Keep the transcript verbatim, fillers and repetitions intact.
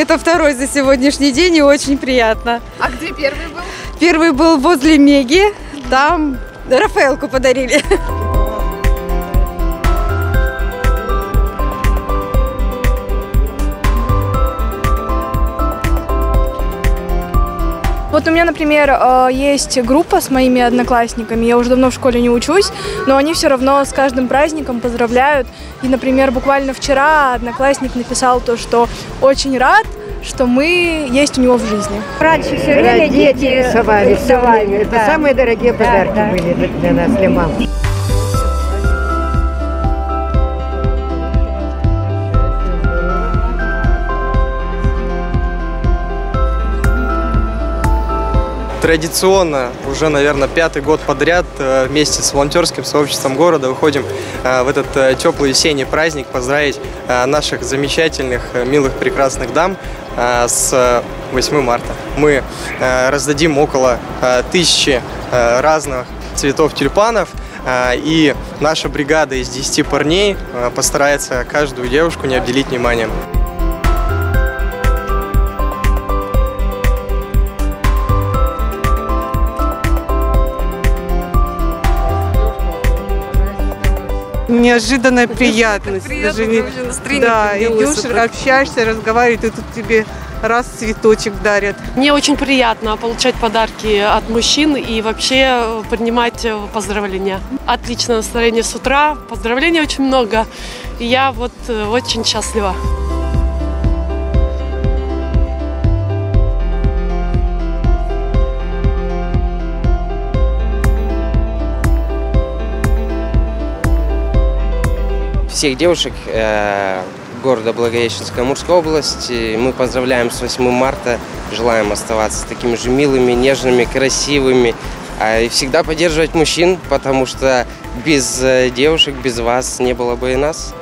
это второй за сегодняшний день, и очень приятно. А где первый был? Первый был возле Меги, там Рафаэлку подарили. Вот у меня, например, есть группа с моими одноклассниками, я уже давно в школе не учусь, но они все равно с каждым праздником поздравляют. И, например, буквально вчера одноклассник написал то, что очень рад, что мы есть у него в жизни. Раньше все время дети рисовали, рисовали. Это да. Самые дорогие подарки да, да. были для нас, для мам. Традиционно, уже, наверное, пятый год подряд вместе с волонтерским сообществом города выходим в этот теплый весенний праздник поздравить наших замечательных, милых, прекрасных дам с восьмым марта. Мы раздадим около тысячи разных цветов тюльпанов, и наша бригада из десяти парней постарается каждую девушку не обделить вниманием. Неожиданная приятность. Приятно, Даже не... Да, идешь, супер. общаешься, разговариваешь, и тут тебе раз цветочек дарят. Мне очень приятно получать подарки от мужчин и вообще принимать поздравления. Отличное настроение с утра, поздравлений очень много, и я вот очень счастлива. Всех девушек э, города Благовещенска, Амурской области мы поздравляем с восьмым марта, желаем оставаться такими же милыми, нежными, красивыми, э, и всегда поддерживать мужчин, потому что без э, девушек, без вас не было бы и нас.